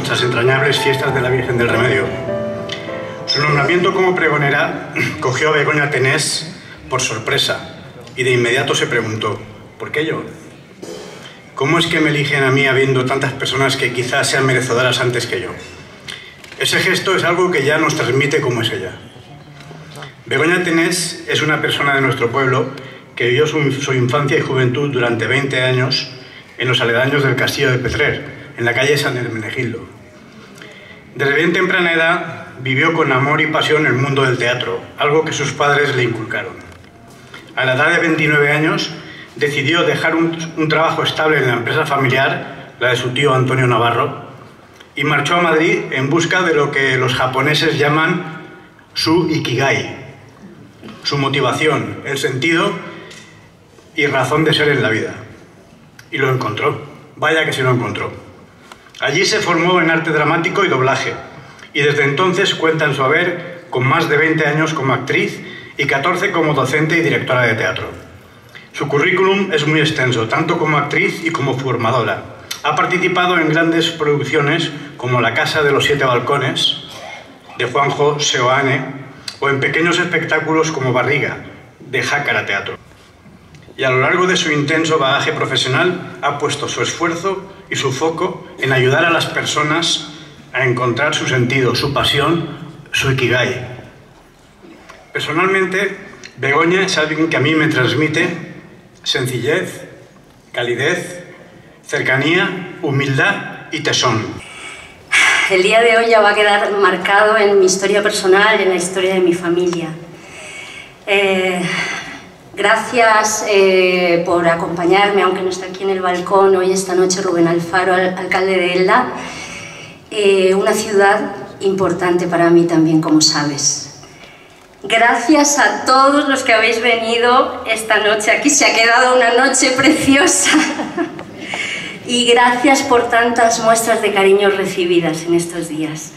nuestras entrañables fiestas de la Virgen del Remedio. Su nombramiento como pregonera cogió a Begoña Tenés por sorpresa y de inmediato se preguntó: ¿por qué yo? ¿Cómo es que me eligen a mí habiendo tantas personas que quizás sean merecedoras antes que yo? Ese gesto es algo que ya nos transmite cómo es ella. Begoña Tenés es una persona de nuestro pueblo que vivió su infancia y juventud durante 20 años en los aledaños del castillo de Petrer, en la calle San Hermenegildo. Desde bien temprana edad vivió con amor y pasión el mundo del teatro, algo que sus padres le inculcaron. A la edad de 29 años decidió dejar un trabajo estable en la empresa familiar, la de su tío Antonio Navarro, y marchó a Madrid en busca de lo que los japoneses llaman su ikigai, su motivación, el sentido y razón de ser en la vida. Y lo encontró. Vaya que sí lo encontró. Allí se formó en arte dramático y doblaje, y desde entonces cuenta en su haber con más de 20 años como actriz y 14 como docente y directora de teatro. Su currículum es muy extenso, tanto como actriz y como formadora. Ha participado en grandes producciones como La Casa de los 7 Balcones, de Juanjo Seoane, o en pequeños espectáculos como Barriga, de Jácara Teatro. Y a lo largo de su intenso bagaje profesional ha puesto su esfuerzo y su foco en ayudar a las personas a encontrar su sentido, su pasión, su ikigai. Personalmente, Begoña es alguien que a mí me transmite sencillez, calidez, cercanía, humildad y tesón. El día de hoy ya va a quedar marcado en mi historia personal y en la historia de mi familia. Gracias por acompañarme, aunque no está aquí en el balcón hoy esta noche, Rubén Alfaro, alcalde de Elda, una ciudad importante para mí también, como sabes. Gracias a todos los que habéis venido esta noche aquí, se ha quedado una noche preciosa. Y gracias por tantas muestras de cariño recibidas en estos días.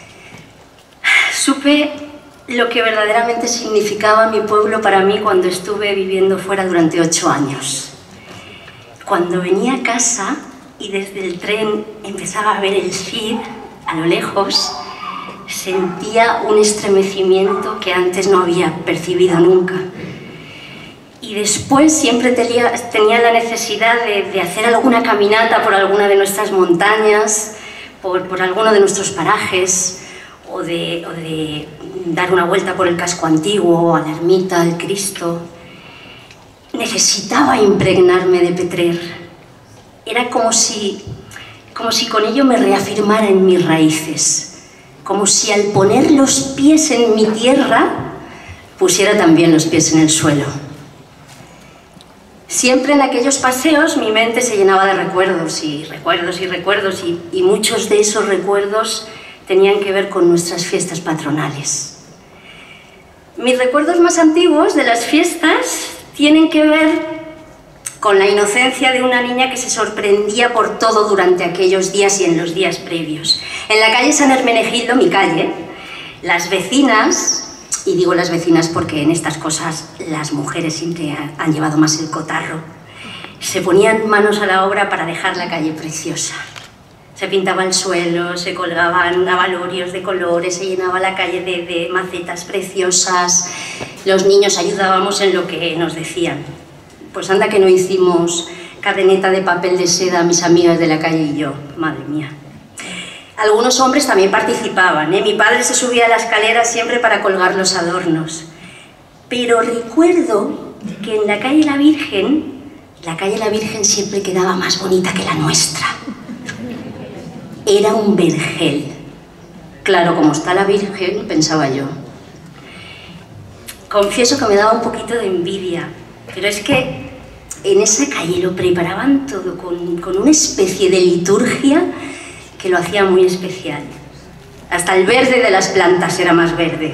Supe lo que verdaderamente significaba mi pueblo para mí cuando estuve viviendo fuera durante 8 años. Cuando venía a casa y desde el tren empezaba a ver el Cid a lo lejos, sentía un estremecimiento que antes no había percibido nunca. Y después siempre tenía la necesidad de hacer alguna caminata por alguna de nuestras montañas, por alguno de nuestros parajes, o de dar una vuelta por el casco antiguo, a la ermita, al Cristo. Necesitaba impregnarme de Petrer. Era como si con ello me reafirmara en mis raíces, como si al poner los pies en mi tierra pusiera también los pies en el suelo. Siempre en aquellos paseos mi mente se llenaba de recuerdos y recuerdos y recuerdos, y muchos de esos recuerdos tenían que ver con nuestras fiestas patronales. Mis recuerdos más antiguos de las fiestas tienen que ver con la inocencia de una niña que se sorprendía por todo durante aquellos días y en los días previos. En la calle San Hermenegildo, mi calle, las vecinas, y digo las vecinas porque en estas cosas las mujeres siempre han llevado más el cotarro, se ponían manos a la obra para dejar la calle preciosa. Se pintaba el suelo, se colgaban abalorios de colores, se llenaba la calle de macetas preciosas. Los niños ayudábamos en lo que nos decían. Pues anda que no hicimos cadeneta de papel de seda mis amigas de la calle y yo, madre mía. Algunos hombres también participaban, Mi padre se subía a la escalera siempre para colgar los adornos. Pero recuerdo que en la calle La Virgen siempre quedaba más bonita que la nuestra. Era un vergel. Claro, como está la Virgen, pensaba yo. Confieso que me daba un poquito de envidia, pero es que en esa calle lo preparaban todo con una especie de liturgia que lo hacía muy especial. Hasta el verde de las plantas era más verde.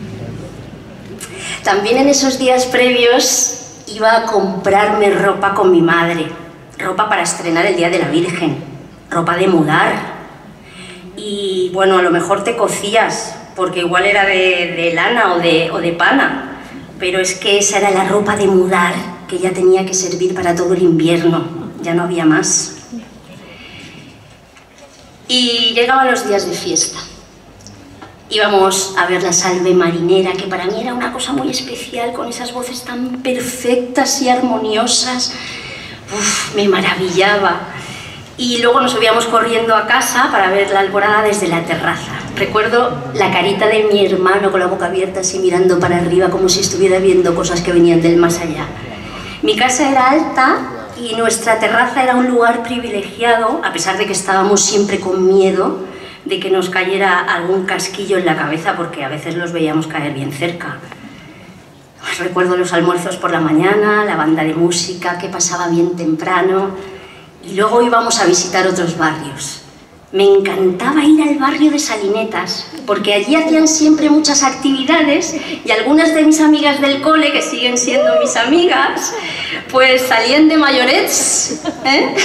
También en esos días previos iba a comprarme ropa con mi madre, ropa para estrenar el Día de la Virgen, ropa de mudar. Y bueno, a lo mejor te cocías, porque igual era de lana o de pana, pero es que esa era la ropa de mudar que ya tenía que servir para todo el invierno, ya no había más. Y llegaban los días de fiesta. Íbamos a ver la salve marinera, que para mí era una cosa muy especial, con esas voces tan perfectas y armoniosas. Uf, me maravillaba. Y luego nos subíamos corriendo a casa para ver la alborada desde la terraza. Recuerdo la carita de mi hermano con la boca abierta, así mirando para arriba, como si estuviera viendo cosas que venían del más allá. Mi casa era alta y nuestra terraza era un lugar privilegiado, a pesar de que estábamos siempre con miedo de que nos cayera algún casquillo en la cabeza, porque a veces los veíamos caer bien cerca. Recuerdo los almuerzos por la mañana, la banda de música que pasaba bien temprano, y luego íbamos a visitar otros barrios. Me encantaba ir al barrio de Salinetas, porque allí hacían siempre muchas actividades y algunas de mis amigas del cole, que siguen siendo mis amigas, pues salían de mayorets, ¿eh?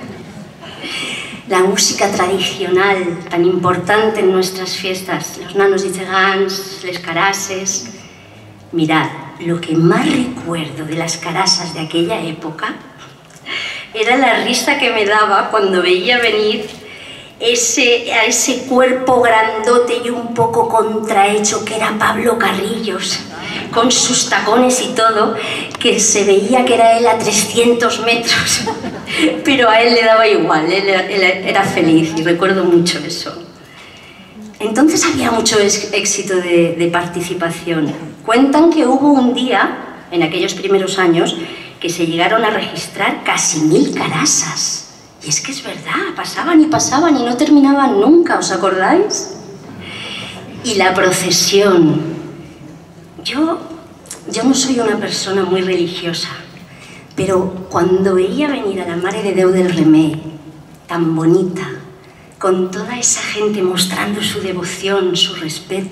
La música tradicional, tan importante en nuestras fiestas, los nanos i gegants, les carasses. Mirad, lo que más recuerdo de las carasas de aquella época era la risa que me daba cuando veía venir a ese cuerpo grandote y un poco contrahecho que era Pablo Carrillos, con sus tacones y todo, que se veía que era él a 300 metros, pero a él le daba igual, él era feliz y recuerdo mucho eso. Entonces había mucho éxito de participación. Cuentan que hubo un día, en aquellos primeros años, que se llegaron a registrar casi 1000 carasas. Y es que es verdad, pasaban y no terminaban nunca, ¿os acordáis? Y la procesión. Yo no soy una persona muy religiosa, pero cuando veía venir a la Mare de Déu del Remei, tan bonita, con toda esa gente mostrando su devoción, su respeto,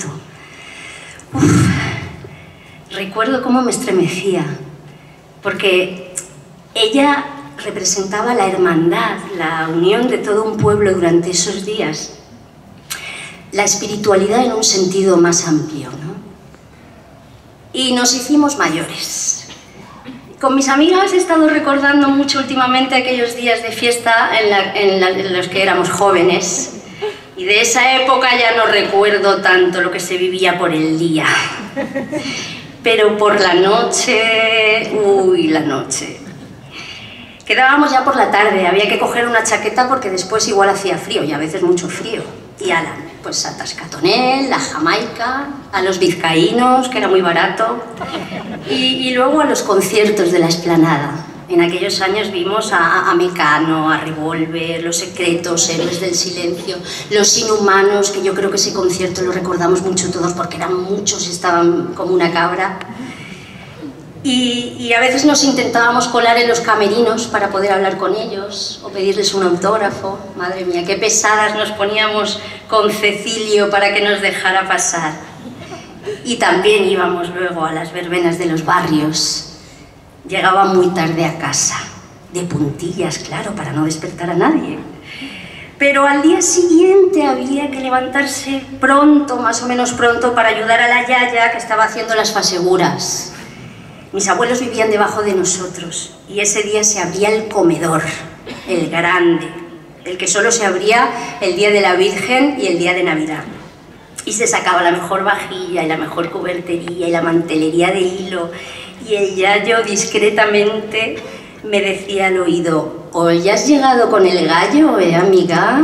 recuerdo cómo me estremecía, porque ella representaba la hermandad, la unión de todo un pueblo durante esos días, la espiritualidad en un sentido más amplio, ¿no? Y nos hicimos mayores. Con mis amigas he estado recordando mucho últimamente aquellos días de fiesta en los que éramos jóvenes, y de esa época ya no recuerdo tanto lo que se vivía por el día, pero por la noche, uy, la noche. Quedábamos ya por la tarde, había que coger una chaqueta porque después igual hacía frío, y a veces mucho frío. Y ala, pues a Tascatonel, a Jamaica, a los vizcaínos, que era muy barato, y luego a los conciertos de la Explanada. En aquellos años vimos a Mecano, a Revolver, Los Secretos, Héroes del Silencio, Los Inhumanos, que yo creo que ese concierto lo recordamos mucho todos porque eran muchos y estaban como una cabra. Y a veces nos intentábamos colar en los camerinos para poder hablar con ellos o pedirles un autógrafo. Madre mía, qué pesadas nos poníamos con Cecilio para que nos dejara pasar. Y también íbamos luego a las verbenas de los barrios. Llegaba muy tarde a casa, de puntillas, claro, para no despertar a nadie. Pero al día siguiente había que levantarse pronto, más o menos pronto, para ayudar a la yaya que estaba haciendo las faseguras. Mis abuelos vivían debajo de nosotros y ese día se abría el comedor, el grande, el que solo se abría el día de la Virgen y el día de Navidad. Y se sacaba la mejor vajilla y la mejor cubertería y la mantelería de hilo, y el yayo discretamente me decía al oído: ¿hoy has llegado con el gallo, amiga?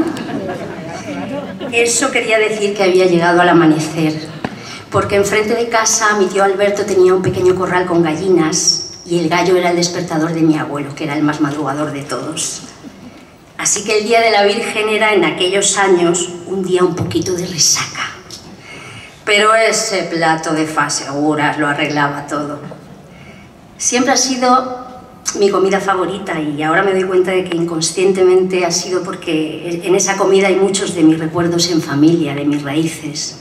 Eso quería decir que había llegado al amanecer, porque enfrente de casa mi tío Alberto tenía un pequeño corral con gallinas y el gallo era el despertador de mi abuelo, que era el más madrugador de todos. Así que el día de la Virgen era en aquellos años un día un poquito de resaca. Pero ese plato de faseguras lo arreglaba todo. Siempre ha sido mi comida favorita y ahora me doy cuenta de que inconscientemente ha sido porque en esa comida hay muchos de mis recuerdos en familia, de mis raíces.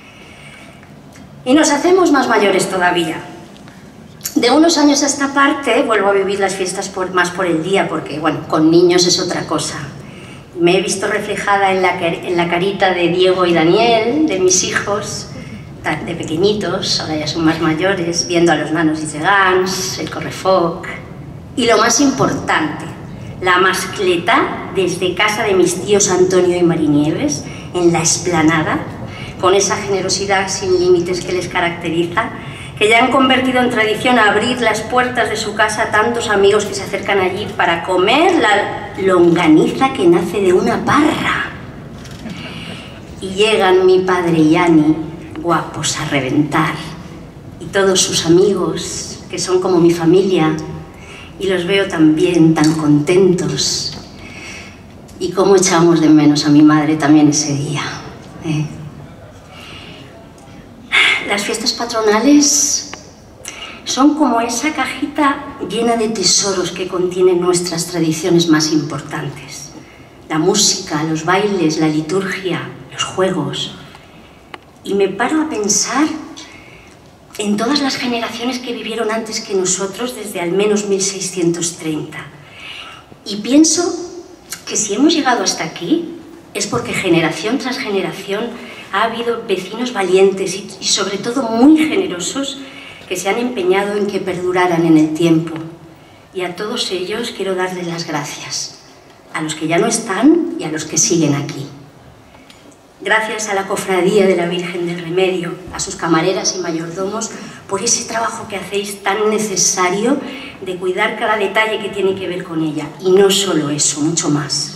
Y nos hacemos más mayores todavía. De unos años a esta parte vuelvo a vivir las fiestas más por el día, porque bueno, con niños es otra cosa. Me he visto reflejada en la carita de Diego y Daniel, de mis hijos, de pequeñitos, ahora ya son más mayores, viendo a los nanos i gegants, el correfoc. Y lo más importante, la mascleta desde casa de mis tíos Antonio y Marinieves, en la explanada, con esa generosidad sin límites que les caracteriza, que ya han convertido en tradición abrir las puertas de su casa a tantos amigos que se acercan allí para comer la longaniza que nace de una parra. Y llegan mi padre y Ani, guapos a reventar, y todos sus amigos, que son como mi familia, y los veo también tan contentos. Y cómo echamos de menos a mi madre también ese día, ¿eh? Las fiestas patronales son como esa cajita llena de tesoros que contienen nuestras tradiciones más importantes. La música, los bailes, la liturgia, los juegos. Y me paro a pensar en todas las generaciones que vivieron antes que nosotros, desde al menos 1630. Y pienso que si hemos llegado hasta aquí es porque generación tras generación ha habido vecinos valientes y sobre todo muy generosos que se han empeñado en que perduraran en el tiempo. Y a todos ellos quiero darles las gracias, a los que ya no están y a los que siguen aquí. Gracias a la Cofradía de la Virgen del Remedio, a sus camareras y mayordomos, por ese trabajo que hacéis tan necesario de cuidar cada detalle que tiene que ver con ella. Y no solo eso, mucho más.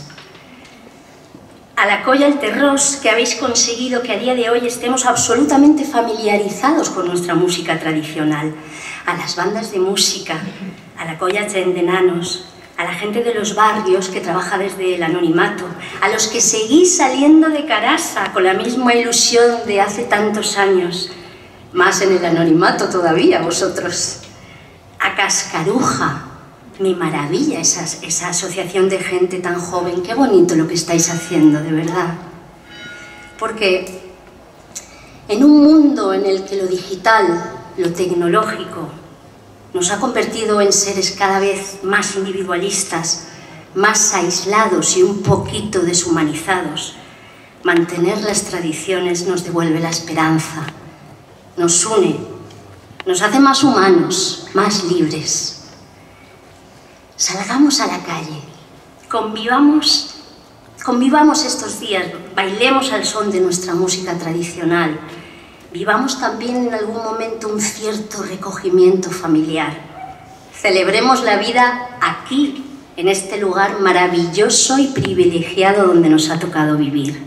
A la Colla El Terrós, que habéis conseguido que a día de hoy estemos absolutamente familiarizados con nuestra música tradicional. A las bandas de música, a la Colla Tren de Nanos, a la gente de los barrios que trabaja desde el anonimato, a los que seguís saliendo de Carasa con la misma ilusión de hace tantos años, más en el anonimato todavía vosotros, a Cascaruja. Me maravilla esa asociación de gente tan joven. Qué bonito lo que estáis haciendo, de verdad. Porque en un mundo en el que lo digital, lo tecnológico, nos ha convertido en seres cada vez más individualistas, más aislados y un poquito deshumanizados, mantener las tradiciones nos devuelve la esperanza, nos une, nos hace más humanos, más libres. Salgamos a la calle, convivamos estos días, bailemos al son de nuestra música tradicional, vivamos también en algún momento un cierto recogimiento familiar. Celebremos la vida aquí, en este lugar maravilloso y privilegiado donde nos ha tocado vivir.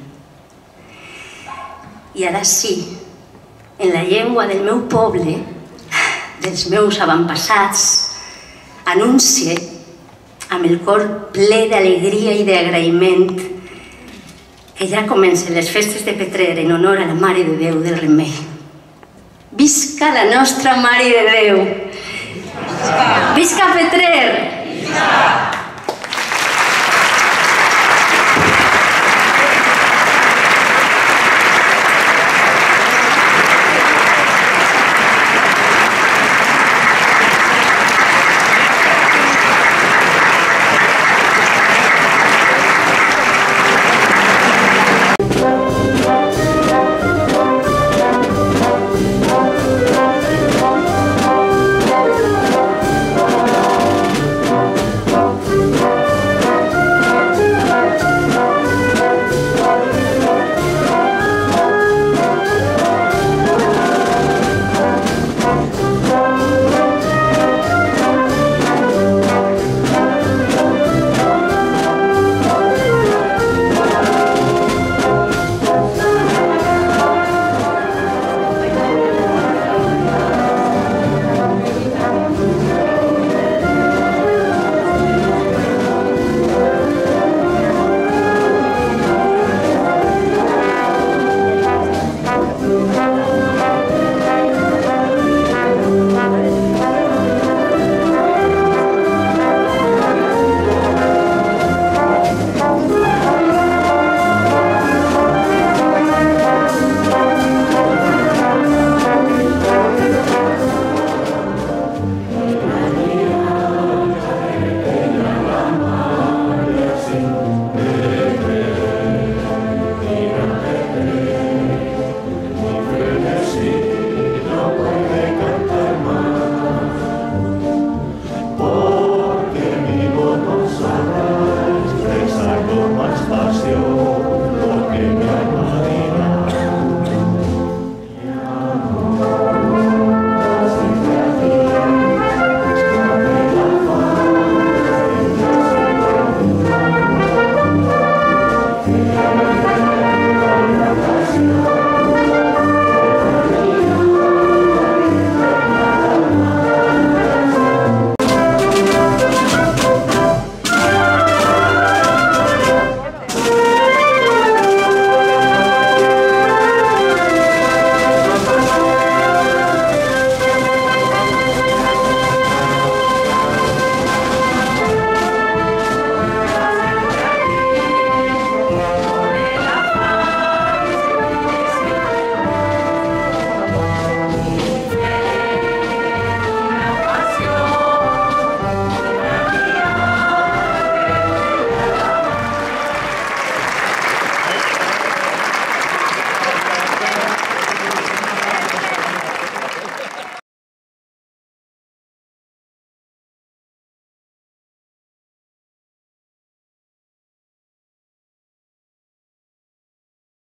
I ara sí, en la llengua del meu poble, dels meus avantpassats, anuncie amb el cor ple d'alegria i d'agraïment que ja comencen les festes de Petrer en honor a la Mare de Déu del Remei. Visca la nostra Mare de Déu! Visca Petrer! Visca!